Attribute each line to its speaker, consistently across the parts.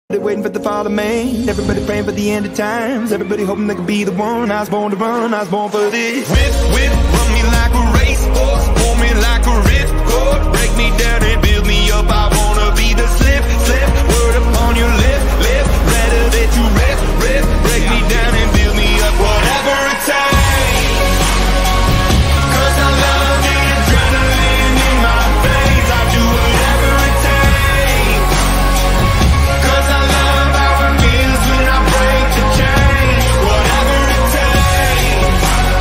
Speaker 1: They're waiting for the fall of man. Everybody praying for the end of times. Everybody hoping they can be the one. I was born to run, I was born for this. Whip, run me like a racehorse, pull me like a ripcord. Break me down and build me up. I wanna be the slip, word upon your lip. Rather that you rip. Break me down and build me up. Whatever it takes. 'Cause I love the adrenaline in my veins. I do whatever it takes. 'Cause I love how it feels when I break the chain. Whatever it takes.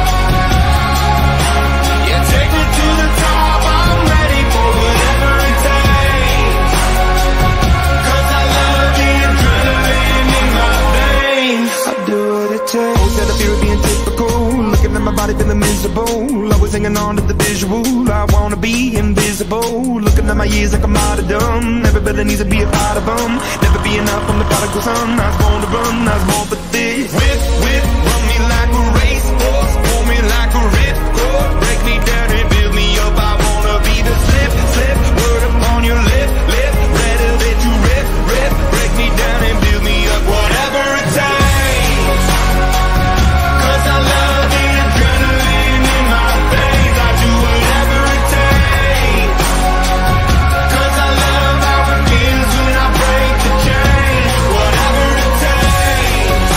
Speaker 1: Yeah, take me to the top. I'm ready for whatever it takes. 'Cause I love the adrenaline in my veins. I do what it takes. Got a fear of being typical. Looking at my body feeling miserable. Always hanging on to the visual. I wanna be invisible. Looking at my years like I'm out of dumb. Everybody needs to be a part of them. Never be enough, I'm the prodigal son. I was born to run, I was born for this. Whip, run me like a racehorse, pull me like a ripcord. Break me down and build me up. I wanna be the slip, word upon your lip. Rather that you rip. Break me down and build me up. Whatever it takes. 'Cause I love the adrenaline in my veins. I do whatever it takes. 'Cause I love how it feels when I break the chain. Whatever it takes.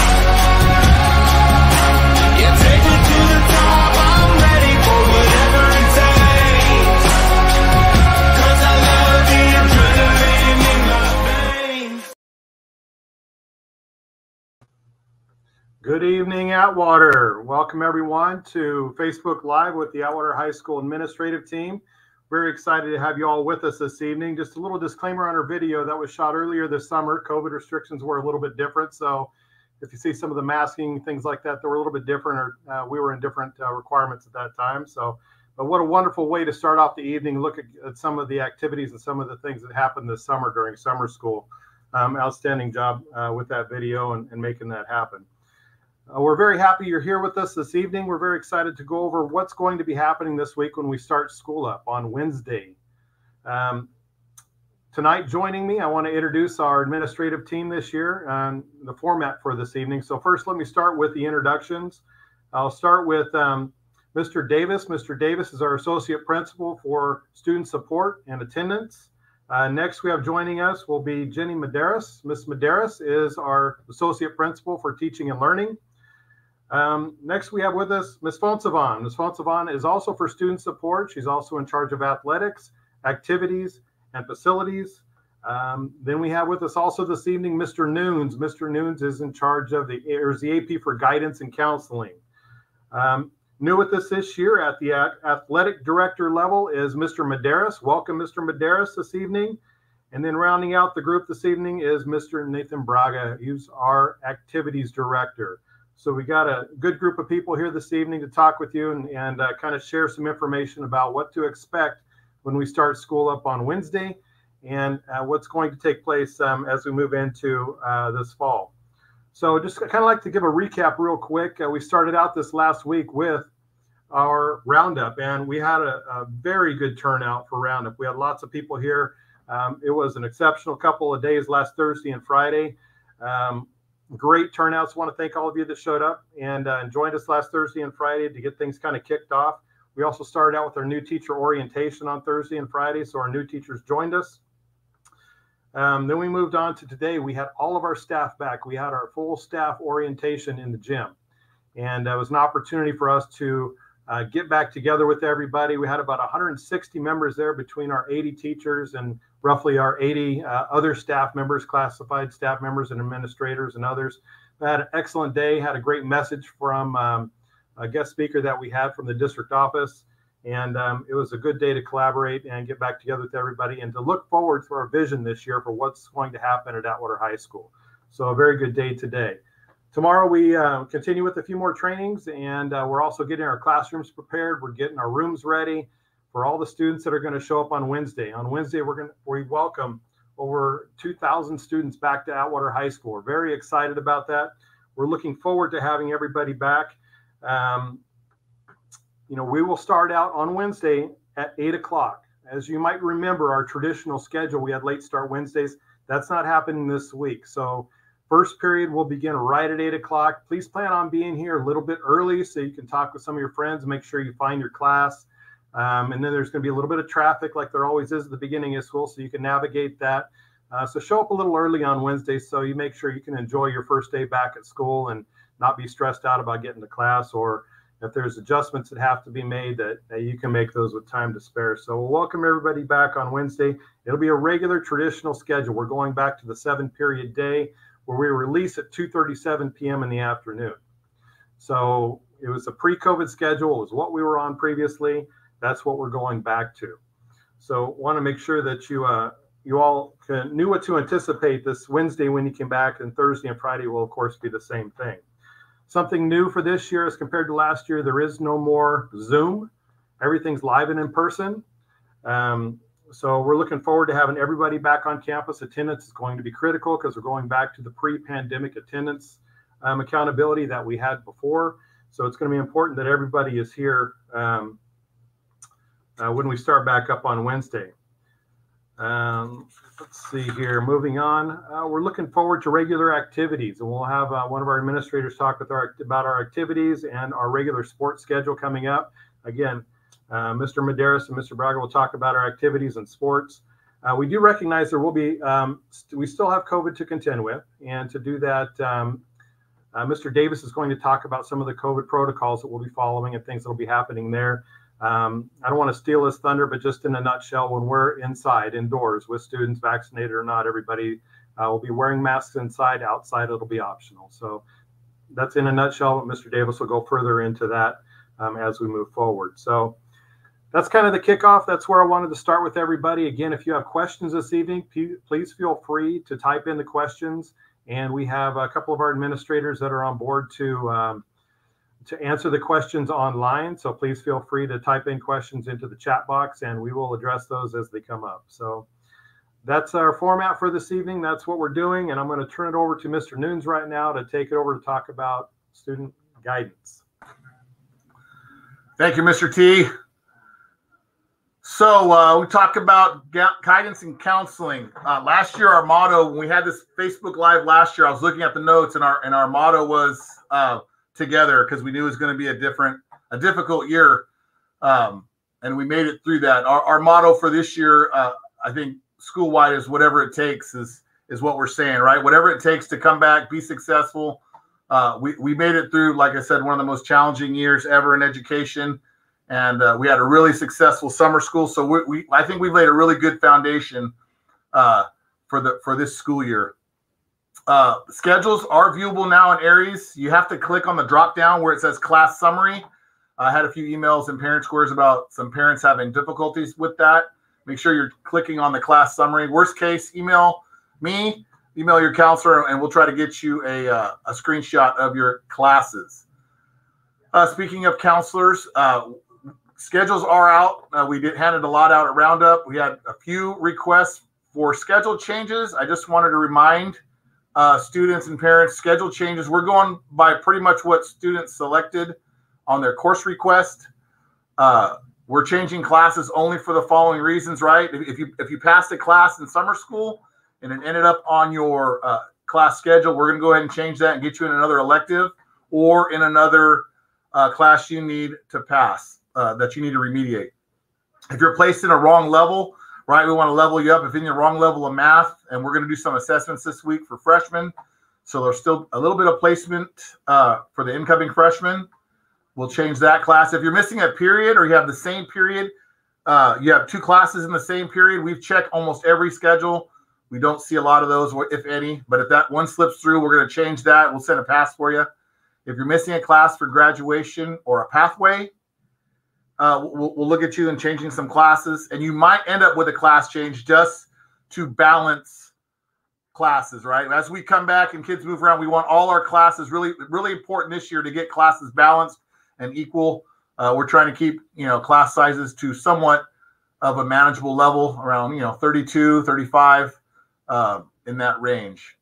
Speaker 1: Yeah, take me to the top. I'm ready for whatever it takes. 'Cause I love the adrenaline in my veins.
Speaker 2: Good evening, Atwater. Welcome everyone to Facebook Live with the Atwater High School administrative team. Very excited to have you all with us this evening. Just a little disclaimer on our video that was shot earlier this summer. COVID restrictions were a little bit different. So if you see some of the masking, things like that, they were a little bit different, or we were in different requirements at that time. So, but what a wonderful way to start off the evening. Look at some of the activities and some of the things that happened this summer during summer school. Outstanding job with that video and making that happen. We're very happy you're here with us this evening. We're very excited to go over what's going to be happening this week when we start school up on Wednesday. Tonight, joining me, I want to introduce our administrative team this year and the format for this evening. So first, let me start with the introductions. I'll start with Mr. Davis. Mr. Davis is our Associate Principal for Student Support and Attendance. Next, we have joining us will be Jenny Medeiros. Ms. Medeiros is our Associate Principal for Teaching and Learning. Next, we have with us Ms. Fonsavan. Ms. Fonsavan is also for student support. She's also in charge of athletics, activities, and facilities. Then we have with us also this evening Mr. Nunes. Mr. Nunes is in charge of the AP for guidance and counseling. New with us this year at the athletic director level is Mr. Medeiros. Welcome, Mr. Medeiros, this evening. And then rounding out the group this evening is Mr. Nathan Braga. He's our activities director. So we got a good group of people here this evening to talk with you and kind of share some information about what to expect when we start school up on Wednesday and what's going to take place as we move into this fall. So just kind of like to give a recap real quick. We started out this last week with our roundup, and we had a very good turnout for roundup. We had lots of people here. It was an exceptional couple of days last Thursday and Friday. Great turnouts. I want to thank all of you that showed up and joined us last Thursday and Friday to get things kind of kicked off. We also started out with our new teacher orientation on Thursday and Friday, so our new teachers joined us. Then we moved on to today. We had all of our staff back. We had our full staff orientation in the gym, and it was an opportunity for us to get back together with everybody. We had about 160 members there between our 80 teachers and roughly our 80 other staff members, classified staff members and administrators and others. We had an excellent day, had a great message from a guest speaker that we had from the district office. And it was a good day to collaborate and get back together with everybody and to look forward to our vision this year for what's going to happen at Atwater High School. So a very good day today. Tomorrow we continue with a few more trainings, and we're also getting our classrooms prepared. We're getting our rooms ready for all the students that are going to show up on Wednesday. On Wednesday, we welcome over 2,000 students back to Atwater High School. We're very excited about that. We're looking forward to having everybody back. We will start out on Wednesday at 8 o'clock. As you might remember, our traditional schedule, we had late start Wednesdays. That's not happening this week. So first period will begin right at 8 o'clock. Please plan on being here a little bit early so you can talk with some of your friends and make sure you find your class. And then there's going to be a little bit of traffic like there always is at the beginning of school, so you can navigate that. So show up a little early on Wednesday so you make sure you can enjoy your first day back at school and not be stressed out about getting to class, or if there's adjustments that have to be made, that you can make those with time to spare. So we'll welcome everybody back on Wednesday. It'll be a regular traditional schedule. We're going back to the 7-period day where we release at 2:37 p.m. in the afternoon. So it was a pre-COVID schedule. It was what we were on previously. That's what we're going back to. So want to make sure that you all knew what to anticipate this Wednesday when you came back, and Thursday and Friday will, of course, be the same thing. Something new for this year as compared to last year, there is no more Zoom. Everything's live and in person. So we're looking forward to having everybody back on campus. Attendance is going to be critical because we're going back to the pre-pandemic attendance accountability that we had before. So it's going to be important that everybody is here when we start back up on Wednesday. Let's see here, moving on. We're looking forward to regular activities, and we'll have one of our administrators talk about our activities and our regular sports schedule coming up. Again, Mr. Medeiros and Mr. Braga will talk about our activities and sports. We do recognize there will be, we still have COVID to contend with, and to do that, Mr. Davis is going to talk about some of the COVID protocols that we'll be following and things that will be happening there. I don't want to steal his thunder, but just in a nutshell, when we're inside, indoors, with students vaccinated or not, everybody will be wearing masks inside. Outside, it'll be optional. So that's in a nutshell. Mr. Davis will go further into that as we move forward. So that's kind of the kickoff. That's where I wanted to start with everybody. Again, if you have questions this evening, please feel free to type in the questions. And we have a couple of our administrators that are on board to answer the questions online. So please feel free to type in questions into the chat box and we will address those as they come up. So that's our format for this evening. That's what we're doing. And I'm going to turn it over to Mr. Nunes right now to take it over to talk about student guidance.
Speaker 3: Thank you, Mr. T. So we talk about guidance and counseling. Last year, our motto, when we had this Facebook Live last year, I was looking at the notes, and our motto was together, because we knew it was going to be a difficult year, and we made it through that. Our motto for this year, I think school-wide, is whatever it takes is what we're saying, right? Whatever it takes to come back, be successful. We made it through, like I said, one of the most challenging years ever in education, and we had a really successful summer school. So I think we've laid a really good foundation for this school year. Schedules are viewable now in Aries. You have to click on the drop down where it says class summary. I had a few emails and parent squares about some parents having difficulties with that. Make sure you're clicking on the class summary. Worst case, email me, email your counselor, and we'll try to get you a screenshot of your classes. Speaking of counselors, schedules are out. We handed a lot out at Roundup. We had a few requests for schedule changes. I just wanted to remind students and parents, schedule changes. We're going by pretty much what students selected on their course request. We're changing classes only for the following reasons, right? If you passed a class in summer school and it ended up on your class schedule, we're going to go ahead and change that and get you in another elective or in another class you need to pass, that you need to remediate. If you're placed in a wrong level, right, we want to level you up if you're in the wrong level of math, and we're going to do some assessments this week for freshmen. So there's still a little bit of placement for the incoming freshmen. We'll change that class. If you're missing a period or you have the same period, you have two classes in the same period, we've checked almost every schedule. We don't see a lot of those, if any, but if that one slips through, we're going to change that. We'll send a pass for you. If you're missing a class for graduation or a pathway, we'll look at you and changing some classes, and you might end up with a class change just to balance classes, right? As we come back and kids move around, we want all our classes, really, really important this year to get classes balanced and equal. We're trying to keep, class sizes to somewhat of a manageable level, around, 32, 35, in that range.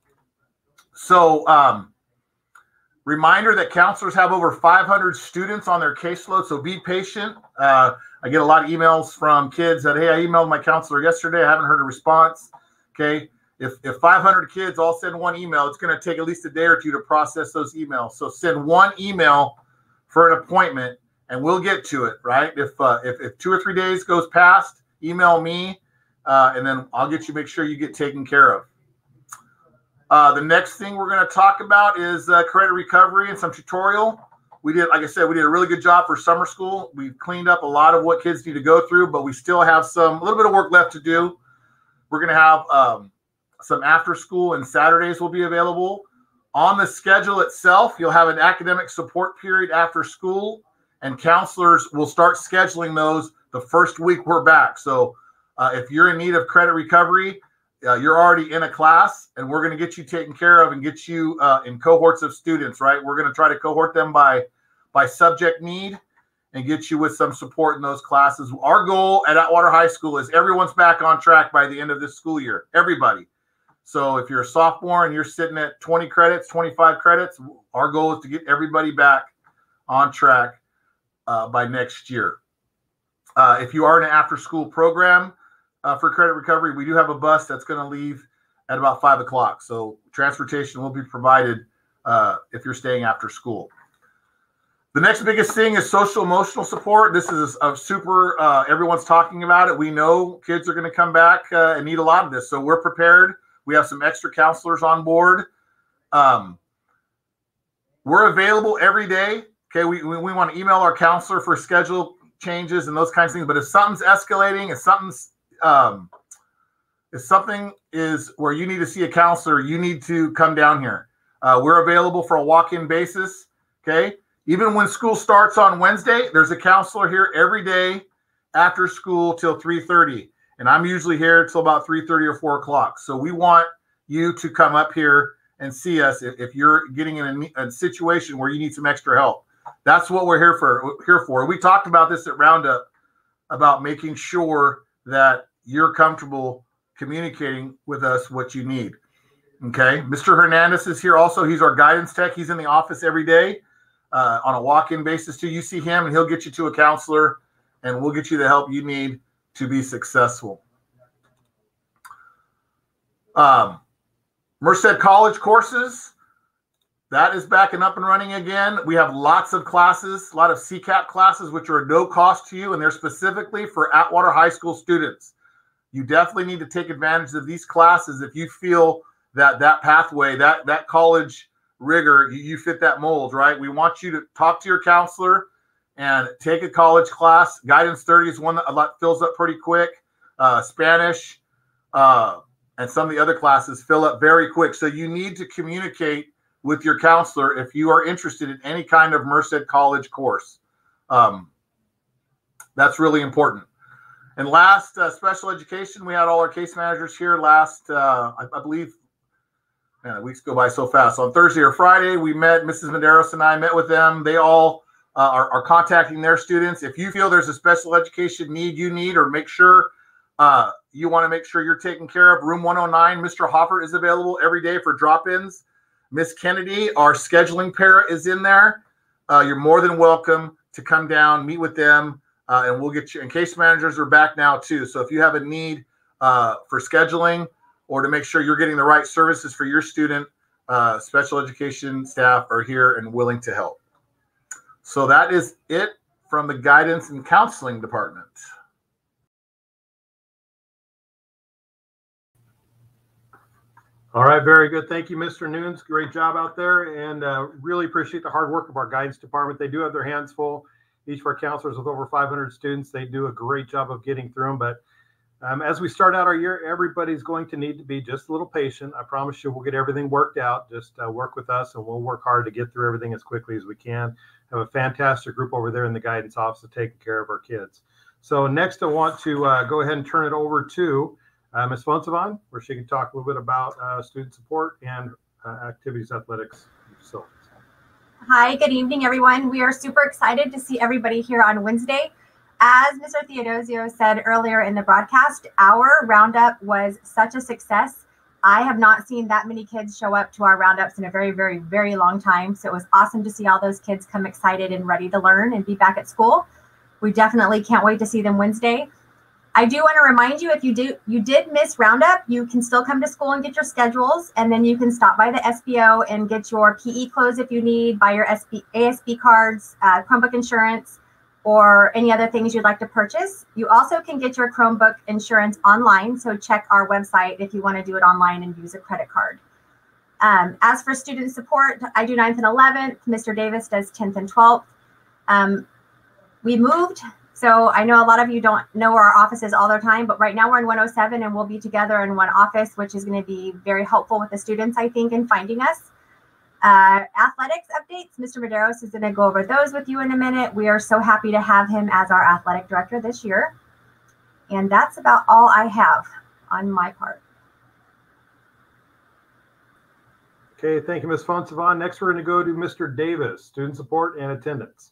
Speaker 3: So, reminder that counselors have over 500 students on their caseload, so be patient. I get a lot of emails from kids that, hey, I emailed my counselor yesterday. I haven't heard a response. Okay. If 500 kids all send one email, it's going to take at least a day or two to process those emails. So send one email for an appointment, and we'll get to it, right? If 2 or 3 days goes past, email me, and then I'll make sure you get taken care of. The next thing we're going to talk about is credit recovery and some tutorial. Like I said, we did a really good job for summer school. We've cleaned up a lot of what kids need to go through, but we still have a little bit of work left to do. We're going to have some after school, and Saturdays will be available. On the schedule itself, you'll have an academic support period after school, and counselors will start scheduling those the first week we're back. So if you're in need of credit recovery, you're already in a class, and we're going to get you taken care of and get you in cohorts of students, right? We're going to try to cohort them by subject need and get you with some support in those classes. Our goal at Atwater High School is everyone's back on track by the end of this school year, everybody. So if you're a sophomore and you're sitting at 20 credits, 25 credits, our goal is to get everybody back on track by next year. If you are in an after-school program for credit recovery, we do have a bus that's going to leave at about 5 o'clock. So transportation will be provided if you're staying after school. The next biggest thing is social emotional support. This is a super, everyone's talking about it. We know kids are going to come back and need a lot of this. So we're prepared. We have some extra counselors on board. We're available every day. Okay, we want to email our counselor for schedule changes and those kinds of things. But if something's escalating, if something is where you need to see a counselor, you need to come down here. We're available for a walk-in basis. Okay, even when school starts on Wednesday, there's a counselor here every day after school till 3:30. And I'm usually here till about 3:30 or 4 o'clock. So we want you to come up here and see us if you're getting in a situation where you need some extra help. That's what we're here for. We talked about this at Roundup, about making sure that you're comfortable communicating with us what you need. Okay. Mr. Hernandez is here also. He's our guidance tech. He's in the office every day on a walk-in basis too. You see him and he'll get you to a counselor, and we'll get you the help you need to be successful. Merced College courses, that is back and up and running again. We have lots of classes, a lot of CCAP classes, which are no cost to you, and they're specifically for Atwater High School students. You definitely need to take advantage of these classes if you feel that pathway, that college rigor, you fit that mold, right? We want you to talk to your counselor and take a college class. Guidance 30 is one that fills up pretty quick. Spanish and some of the other classes fill up very quick. So you need to communicate with your counselor if you are interested in any kind of Merced College course. That's really important. And last, special education, we had all our case managers here last, I believe, man, weeks go by so fast. On Thursday or Friday, we met, Mrs. Medeiros and I met with them. They all are contacting their students. If you feel there's a special education need you need, or make sure you want to make sure you're taken care of, room 109, Mr. Hoffert is available every day for drop-ins. Miss Kennedy, our scheduling para, is in there. You're more than welcome to come down, meet with them, and we'll get you. And case managers are back now too. So if you have a need for scheduling or to make sure you're getting the right services for your student, special education staff are here and willing to help. So that is it from the guidance and counseling department.
Speaker 2: All right, very good. Thank you, Mr. Nunes. Great job out there, and really appreciate the hard work of our guidance department. They do have their hands full. Each of our counselors with over 500 students, they do a great job of getting through them. But as we start out our year, everybody's going to need to be just a little patient. I promise you we'll get everything worked out. Just work with us, and we'll work hard to get through everything as quickly as we can. Have a fantastic group over there in the guidance office taking care of our kids. So next I want to go ahead and turn it over to Ms. Fonsavan, where she can talk a little bit about student support and activities, athletics, and facilities.
Speaker 4: Hi, good evening, everyone. We are super excited to see everybody here on Wednesday. As Mr. Theodosio said earlier in the broadcast, our roundup was such a success. I have not seen that many kids show up to our roundups in a very, very, very long time. So it was awesome to see all those kids come excited and ready to learn and be back at school. We definitely can't wait to see them Wednesday. I do want to remind you, if you did miss Roundup, you can still come to school and get your schedules, and then you can stop by the SBO and get your PE clothes if you need, buy your ASB cards, Chromebook insurance, or any other things you'd like to purchase. You also can get your Chromebook insurance online, so check our website if you want to do it online and use a credit card. As for student support, I do 9th and 11th. Mr. Davis does 10th and 12th. We moved, so I know a lot of you don't know where our office is all the time, but right now we're in 107 and we'll be together in one office, which is going to be very helpful with the students, I think, in finding us. Athletics updates, Mr. Medeiros is going to go over those with you in a minute. We are so happy to have him as our athletic director this year. And that's about all I have on my part.
Speaker 2: Okay, thank you, Ms. Fonsavan. Next, we're going to go to Mr. Davis, student support and attendance.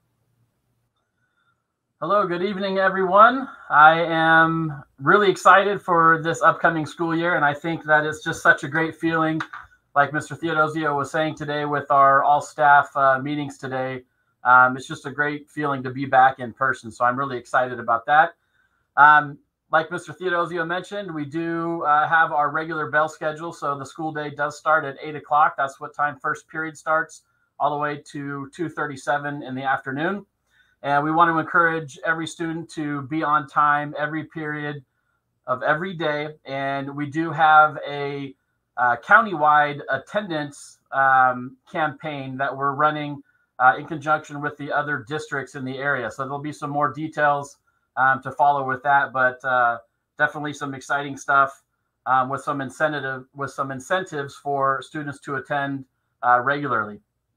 Speaker 5: Hello, good evening, everyone. I am really excited for this upcoming school year, and I think that it's just such a great feeling, like Mr. Theodosio was saying today with our all-staff meetings today. It's just a great feeling to be back in person, so I'm really excited about that. Like Mr. Theodosio mentioned, we do have our regular bell schedule, so the school day does start at 8 o'clock. That's what time first period starts, all the way to 2:37 in the afternoon. And we want to encourage every student to be on time every period of every day. And we do have a countywide attendance campaign that we're running in conjunction with the other districts in the area. So there'll be some more details to follow with that, but definitely some exciting stuff with some incentives for students to attend regularly.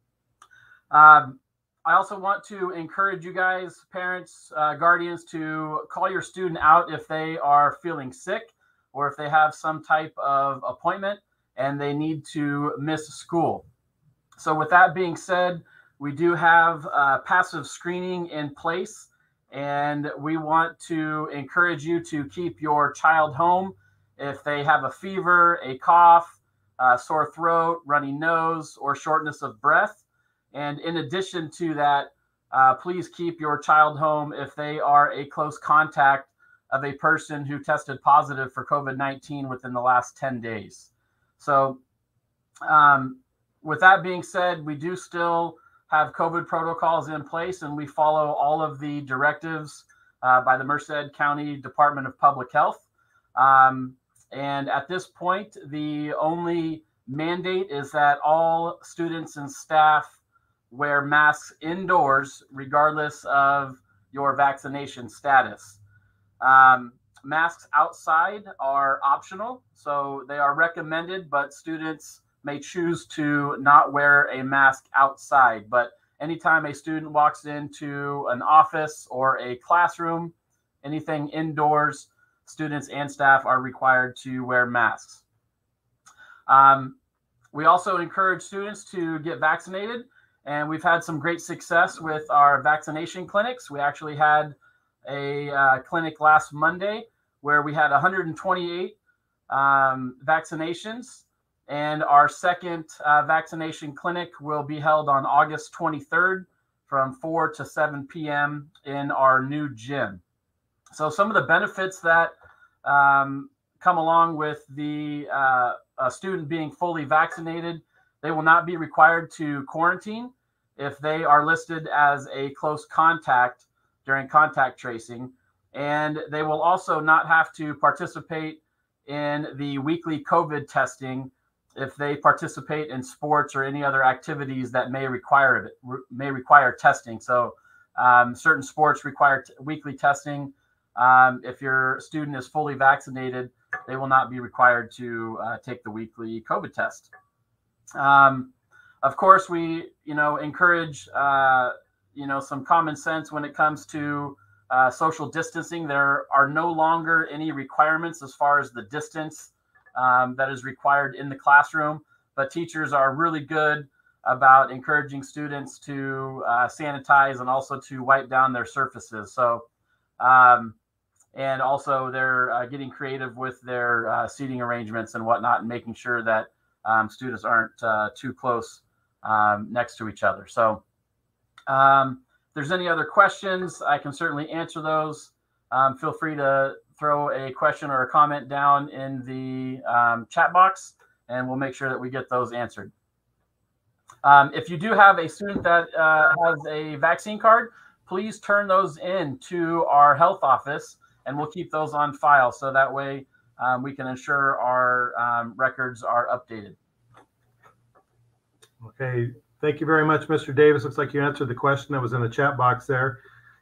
Speaker 5: I also want to encourage you guys, parents, guardians, to call your student out if they are feeling sick or if they have some type of appointment and they need to miss school. So with that being said, we do have passive screening in place, and we want to encourage you to keep your child home if they have a fever, a cough, sore throat, runny nose, or shortness of breath. And in addition to that, please keep your child home if they are a close contact of a person who tested positive for COVID-19 within the last 10 days. So with that being said, we do still have COVID protocols in place, and we follow all of the directives by the Merced County Department of Public Health. And at this point, the only mandate is that all students and staff wear masks indoors, regardless of your vaccination status. Masks outside are optional, so they are recommended, but students may choose to not wear a mask outside. But anytime a student walks into an office or a classroom, anything indoors, students and staff are required to wear masks. We also encourage students to get vaccinated, and we've had some great success with our vaccination clinics. We actually had a clinic last Monday where we had 128 vaccinations, and our second vaccination clinic will be held on August 23rd from 4 to 7 p.m. in our new gym. So some of the benefits that come along with the a student being fully vaccinated: they will not be required to quarantine if they are listed as a close contact during contact tracing. And they will also not have to participate in the weekly COVID testing if they participate in sports or any other activities that may require testing. So certain sports require weekly testing. If your student is fully vaccinated, they will not be required to take the weekly COVID test. Of course, we encourage some common sense when it comes to social distancing. There are no longer any requirements as far as the distance that is required in the classroom, but teachers are really good about encouraging students to sanitize and also to wipe down their surfaces. So, and also they're getting creative with their seating arrangements and whatnot, and making sure that students aren't too close next to each other. So if there's any other questions, I can certainly answer those. feel free to throw a question or a comment down in the chat box, and we'll make sure that we get those answered. If you do have a student that has a vaccine card, please turn those in to our health office, and we'll keep those on file so that way we can ensure our records are updated.
Speaker 2: Okay, thank you very much, Mr. Davis. Looks like you answered the question that was in the chat box there.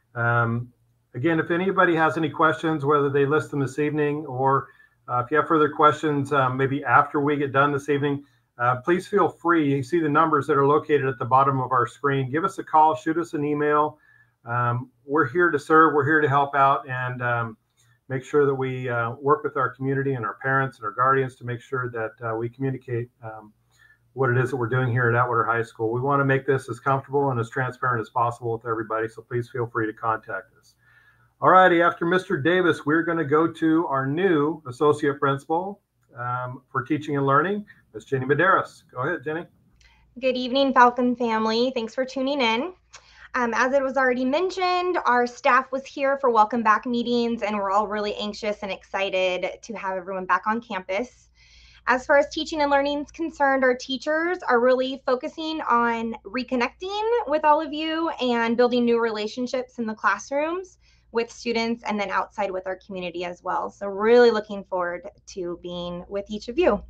Speaker 2: Again, if anybody has any questions, whether they list them this evening or if you have further questions, maybe after we get done this evening, please feel free. You see the numbers that are located at the bottom of our screen. Give us a call, shoot us an email. We're here to serve. We're here to help out and make sure that we work with our community and our parents and our guardians to make sure that we communicate what it is that we're doing here at Atwater High School. We want to make this as comfortable and as transparent as possible with everybody, so please feel free to contact us. All righty, after Mr. Davis, we're going to go to our new Associate Principal for Teaching and Learning, Ms. Jenny Medeiros. Go ahead, Jenny.
Speaker 6: Good evening, Falcon family. Thanks for tuning in. As it was already mentioned, our staff was here for welcome back meetings, and we're all really anxious and excited to have everyone back on campus. As far as teaching and learning is concerned, our teachers are really focusing on reconnecting with all of you and building new relationships in the classrooms with students and then outside with our community as well. So really looking forward to being with each of you.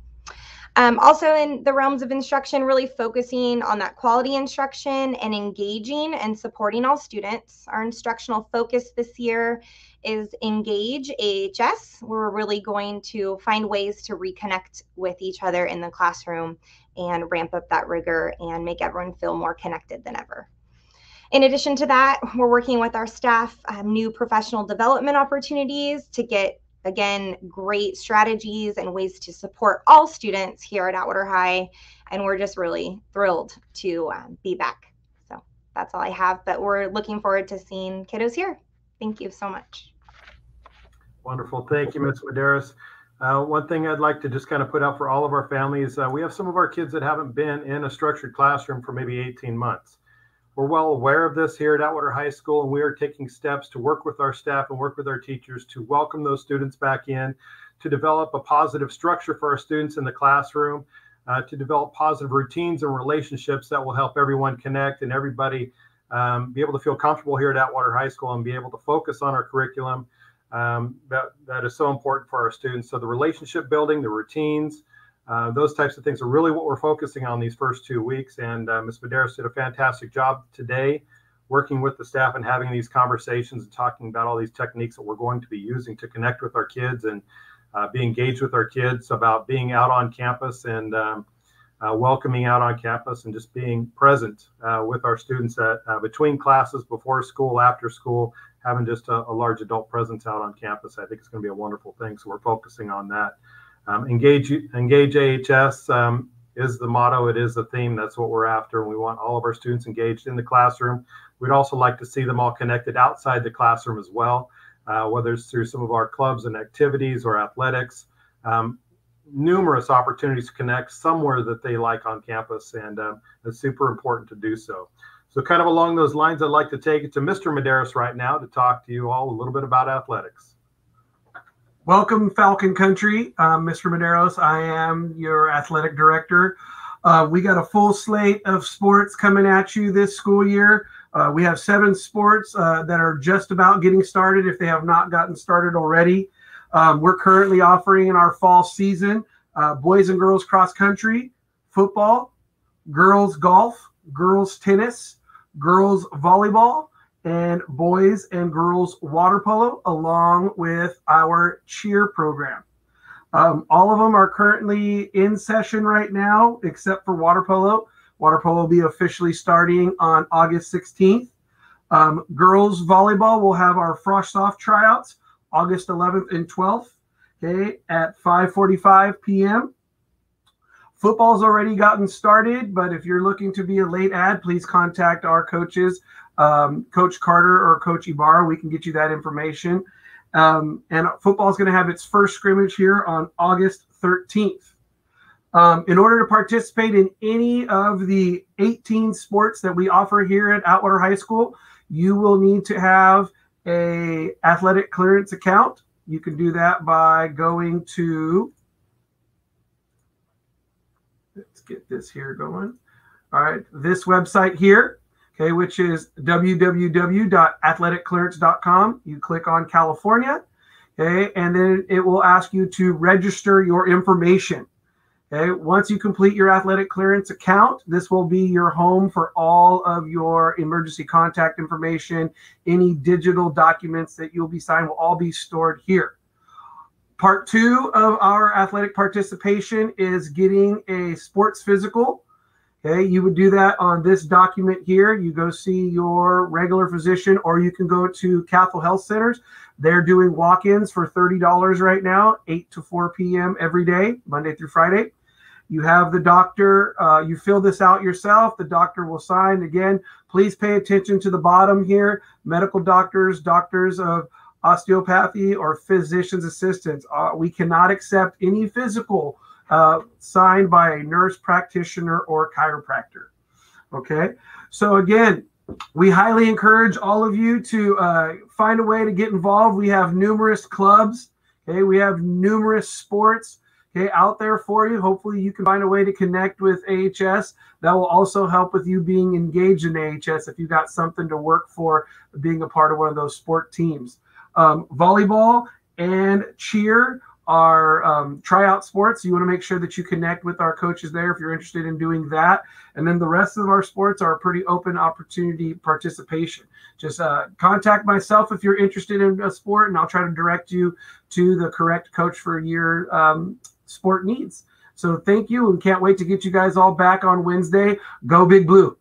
Speaker 6: Also in the realms of instruction, really focusing on that quality instruction and engaging and supporting all students. Our instructional focus this year is Engage AHS. We're really going to find ways to reconnect with each other in the classroom and ramp up that rigor and make everyone feel more connected than ever. In addition to that, we're working with our staff new professional development opportunities to get, again, great strategies and ways to support all students here at Atwater High. And we're just really thrilled to be back. So that's all I have, but we're looking forward to seeing kiddos here. Thank you so much.
Speaker 2: Wonderful. Thank you, Ms. Medeiros. One thing I'd like to just kind of put out for all of our families, we have some of our kids that haven't been in a structured classroom for maybe 18 months. We're well aware of this here at Atwater High School, and we are taking steps to work with our staff and work with our teachers to welcome those students back in, to develop a positive structure for our students in the classroom, to develop positive routines and relationships that will help everyone connect and everybody be able to feel comfortable here at Atwater High School and be able to focus on our curriculum. That is so important for our students. So the relationship building, the routines, those types of things are really what we're focusing on these first 2 weeks. And Ms. Medeiros did a fantastic job today working with the staff and having these conversations and talking about all these techniques that we're going to be using to connect with our kids and be engaged with our kids about being out on campus and welcoming out on campus and just being present with our students at between classes, before school, after school, having just a large adult presence out on campus. I think it's going to be a wonderful thing. So we're focusing on that. Engage AHS is the motto. It is the theme. That's what we're after. And we want all of our students engaged in the classroom. We'd also like to see them all connected outside the classroom as well, whether it's through some of our clubs and activities or athletics. Numerous opportunities to connect somewhere that they like on campus, and it's super important to do so. So kind of along those lines, I'd like to take it to Mr. Medeiros right now to talk to you all a little bit about athletics.
Speaker 7: Welcome, Falcon Country. Mr. Medeiros, I am your athletic director. We got a full slate of sports coming at you this school year. We have 7 sports that are just about getting started if they have not gotten started already. We're currently offering in our fall season boys and girls cross country, football, girls golf, girls tennis, girls volleyball, and boys and girls water polo, along with our cheer program. All of them are currently in session right now, except for water polo. Water polo will be officially starting on August 16th. Girls volleyball will have our frost off tryouts August 11th and 12th, okay, at 5:45 p.m. Football's already gotten started, but if you're looking to be a late ad, please contact our coaches, Coach Carter or Coach Ibarra. We can get you that information. And football is going to have its first scrimmage here on August 13th. In order to participate in any of the 18 sports that we offer here at Atwater High School, you will need to have a athletic clearance account, you can do that by going to, let's get this here going. All right, this website here, okay, which is www.athleticclearance.com. You click on California, okay, and then it will ask you to register your information. Okay, once you complete your athletic clearance account, this will be your home for all of your emergency contact information. Any digital documents that you'll be signing will all be stored here. Part 2 of our athletic participation is getting a sports physical. Okay, you would do that on this document here. You go see your regular physician, or you can go to Catholic Health Centers. They're doing walk-ins for $30 right now, 8 to 4 p.m. every day, Monday through Friday. You have the doctor, you fill this out yourself. The doctor will sign. Again, please pay attention to the bottom here. Medical doctors, doctors of osteopathy, or physician's assistants. We cannot accept any physical signed by a nurse practitioner or chiropractor. Okay, so again, we highly encourage all of you to find a way to get involved. We have numerous clubs. Okay, we have numerous sports, okay, out there for you. Hopefully you can find a way to connect with AHS. That will also help with you being engaged in AHS if you got something to work for being a part of one of those sport teams. Volleyball and cheer are tryout sports. You want to make sure that you connect with our coaches there if you're interested in doing that. And then the rest of our sports are a pretty open opportunity participation. Just contact myself if you're interested in a sport, and I'll try to direct you to the correct coach for your sport needs. So thank you, and can't wait to get you guys all back on Wednesday. Go Big Blue.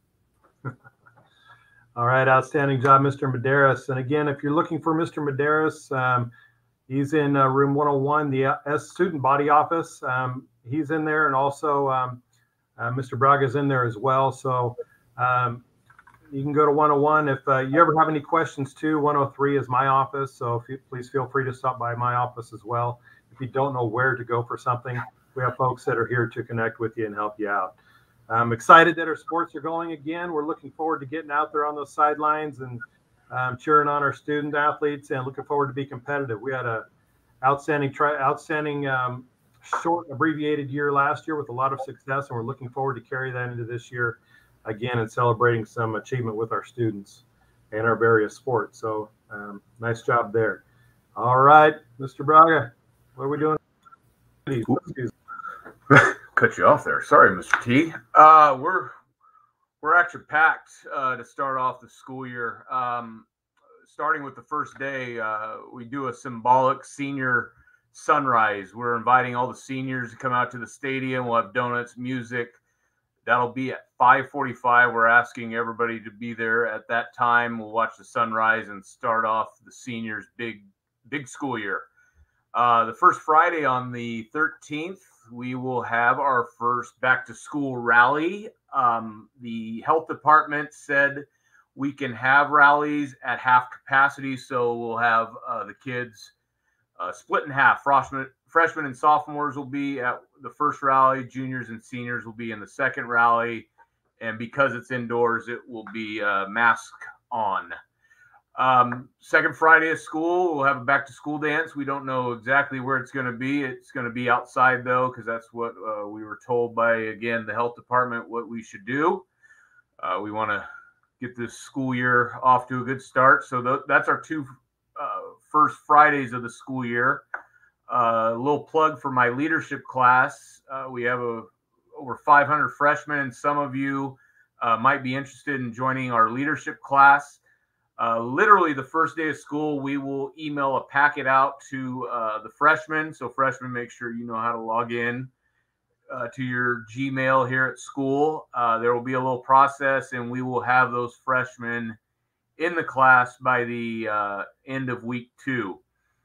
Speaker 2: All right, outstanding job, Mr. Medeiros. And again, if you're looking for Mr. Medeiros, he's in room 101, the student body office. He's in there, and also Mr. Braga's in there as well. So you can go to 101. If you ever have any questions too, 103 is my office. So please feel free to stop by my office as well. If you don't know where to go for something, we have folks that are here to connect with you and help you out. I'm excited that our sports are going again. We're looking forward to getting out there on those sidelines and cheering on our student athletes, and looking forward to be competitive. We had a outstanding short abbreviated year last year with a lot of success, and we're looking forward to carry that into this year again and celebrating some achievement with our students and our various sports. So nice job there. All right, Mr. Braga, what are we doing?
Speaker 3: Cut you off there. Sorry, Mr. T. We're actually packed to start off the school year. Starting with the first day, we do a symbolic senior sunrise. We're inviting all the seniors to come out to the stadium. We'll have donuts, music. That'll be at 5:45. We're asking everybody to be there at that time. We'll watch the sunrise and start off the seniors' big school year. The first Friday on the 13th, we will have our first back to school rally. The health department said we can have rallies at half capacity, so we'll have the kids split in half. Freshmen and sophomores will be at the first rally. Juniors and seniors will be in the second rally. And because it's indoors, it will be mask on. Second Friday of school, we'll have a back to school dance. We don't know exactly where it's going to be. It's going to be outside though, because that's what we were told by, again, the health department, what we should do. We want to get this school year off to a good start. So that's our two first Fridays of the school year. A little plug for my leadership class. We have over 500 freshmen, and some of you might be interested in joining our leadership class. Literally the first day of school, we will email a packet out to the freshmen. So freshmen, make sure you know how to log in to your Gmail here at school. There will be a little process, and we will have those freshmen in the class by the end of week 2.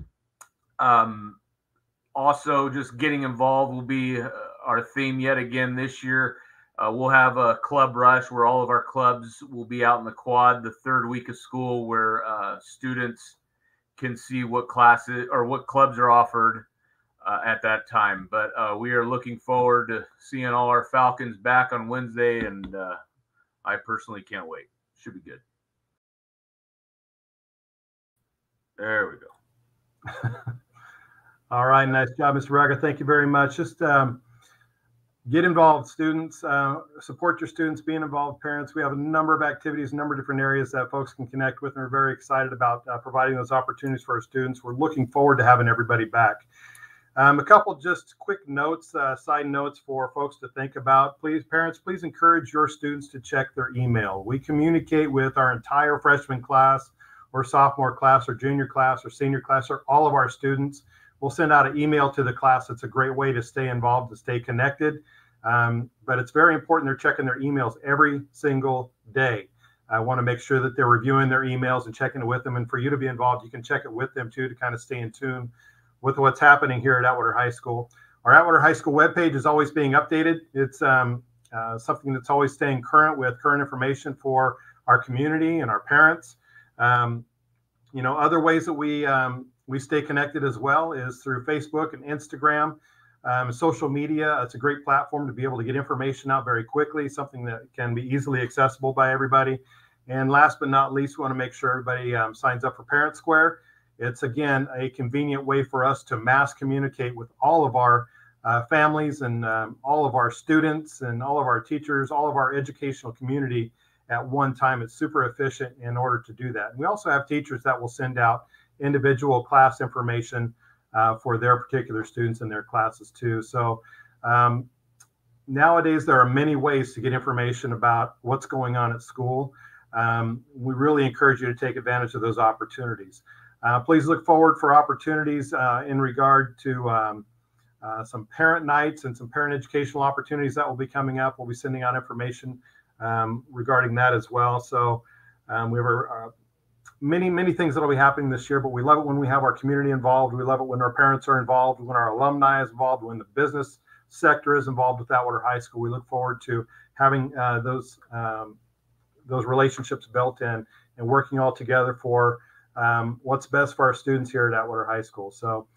Speaker 3: Also, just getting involved will be our theme yet again this year. We'll have a club rush where all of our clubs will be out in the quad the third week of school, where students can see what classes or what clubs are offered at that time. But we are looking forward to seeing all our Falcons back on Wednesday, and I personally can't wait. Should be good. There we go.
Speaker 2: All right, nice job, Mr. Braga. Thank you very much. Just get involved, students. Support your students, being involved, parents. We have a number of activities, a number of different areas that folks can connect with, and we're very excited about providing those opportunities for our students. We're looking forward to having everybody back. A couple just quick notes, side notes for folks to think about. Please, parents, please encourage your students to check their email. We communicate with our entire freshman class or sophomore class or junior class or senior class or all of our students. We'll send out an email to the class. It's a great way to stay involved, to stay connected. But it's very important they're checking their emails every single day. I want to make sure that they're reviewing their emails and checking it with them. And for you to be involved, you can check it with them too, to kind of stay in tune with what's happening here at Atwater High School. Our Atwater High School webpage is always being updated. It's something that's always staying current with current information for our community and our parents. Other ways that we stay connected as well is through Facebook and Instagram, social media. It's a great platform to be able to get information out very quickly, something that can be easily accessible by everybody. And last but not least, we want to make sure everybody signs up for Parent Square. It's, again, a convenient way for us to mass communicate with all of our families and all of our students and all of our teachers, all of our educational community at one time. It's super efficient in order to do that. And we also have teachers that will send out individual class information for their particular students in their classes too. So nowadays, there are many ways to get information about what's going on at school. We really encourage you to take advantage of those opportunities. Please look forward for opportunities in regard to some parent nights and some parent educational opportunities that will be coming up. We'll be sending out information regarding that as well. So we have many things that will be happening this year, but we love it when we have our community involved. We love it when our parents are involved, when our alumni is involved, when the business sector is involved with Atwater High School. We look forward to having those relationships built in and working all together for what's best for our students here at Atwater High School. So,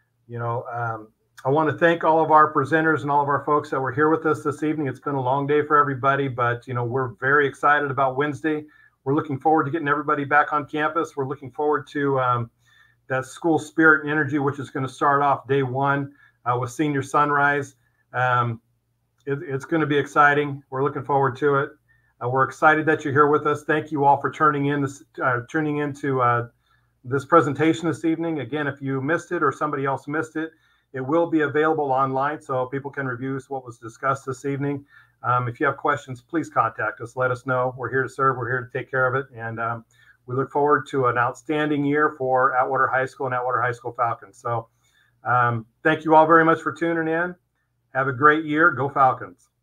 Speaker 2: I want to thank all of our presenters and all of our folks that were here with us this evening. It's been a long day for everybody, but, we're very excited about Wednesday. We're looking forward to getting everybody back on campus. We're looking forward to that school spirit and energy, which is going to start off day one with Senior Sunrise. It's going to be exciting. We're looking forward to it. We're excited that you're here with us. Thank you all for tuning into this presentation this evening. Again, if you missed it or somebody else missed it, it will be available online so people can review what was discussed this evening. If you have questions, please contact us. Let us know. We're here to serve. We're here to take care of it. And we look forward to an outstanding year for Atwater High School and Atwater High School Falcons. So thank you all very much for tuning in. Have a great year. Go Falcons.